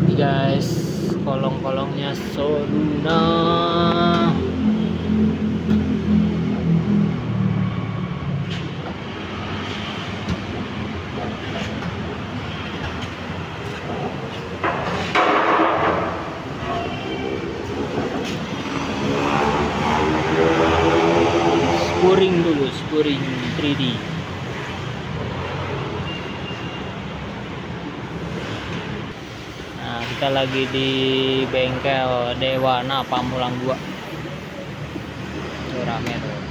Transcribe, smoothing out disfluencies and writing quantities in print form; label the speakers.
Speaker 1: Ini guys, kolong-kolongnya Soluna. Spuring dulu, spuring 3D. Nah, kita lagi di bengkel Dewana Pamulang 2. Tuh rame tuh.